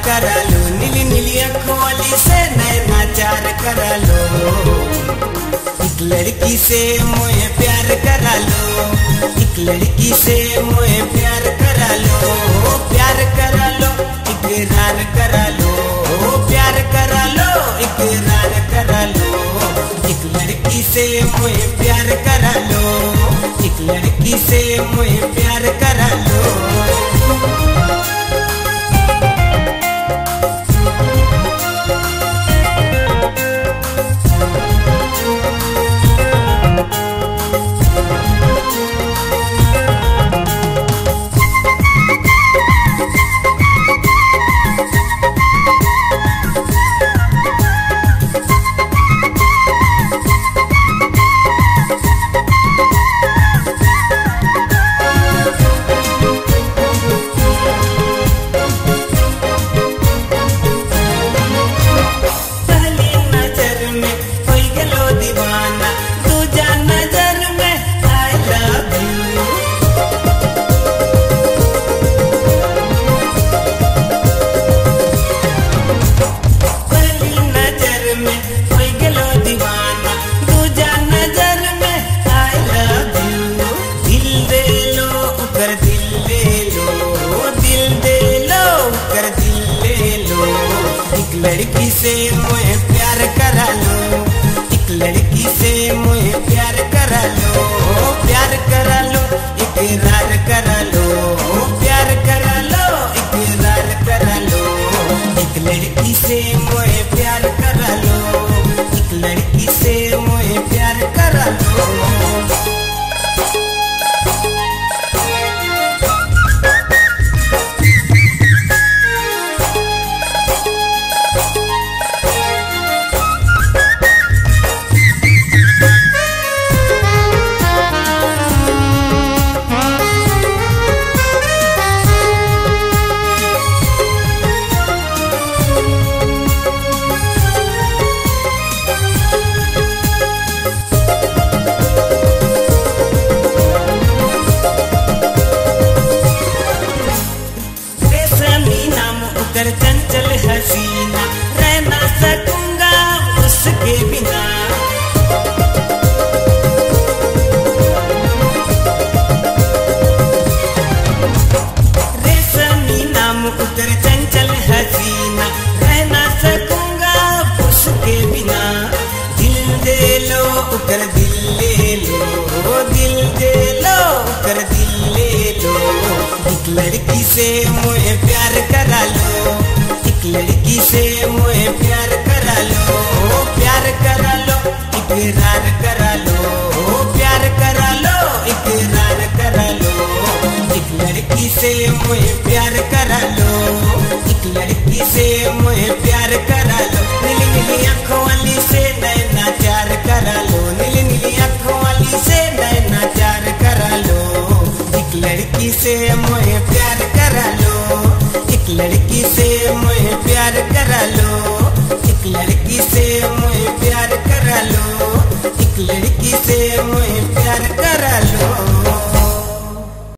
करा लो, नीली नीली आँखों वाली से नैना चार करा लो। एक लड़की से मोहे प्यार करा लो, एक लड़की से मोहे प्यार करा लो, प्यार करा लो, इकरार करा लो, प्यार करा लो, इकरार करा लो। एक लड़की से मोहे प्यार करा लो, एक लड़की से मोहे प्यार करा लो। लड़की से मोहे प्यार करा लो, एक लड़की से मोहे प्यार करा लो, प्यार करा लो, इकरार करा लो, प्यार करा लो, इकरार करा लो। एक लड़की से मोहे प्यार करा लो, एक लड़की से मोहे प्यार करा लो। चंचल हसीना रह ना सकूंगा उसके बिना, रेशमी नाम उतर चंचल हसीना रह ना सकूंगा उसके बिना। दिल दे लो उतर दिल ले लो, दिल दे लो उतर दिल ले लो। एक लड़की से मोहे प्यार करा लो, एक लड़की से मोहे प्यार करा लो, प्यार करा लो, इकरार करा लो, प्यार करा लो, इकरार करा लो। एक लड़की से मोहे प्यार करा लो, एक लड़की से मोहे प्यार करा लो। नीली नीली आँखों वाली से नैना चार करा लो, नीली नीली आँखों वाली से नैना चार करा लो। एक लड़की से मोहे प्यार करा लो, एक लड़की से मोहे प्यार करा लो, एक लड़की से मोहे प्यार करा लो, एक लड़की से मोहे प्यार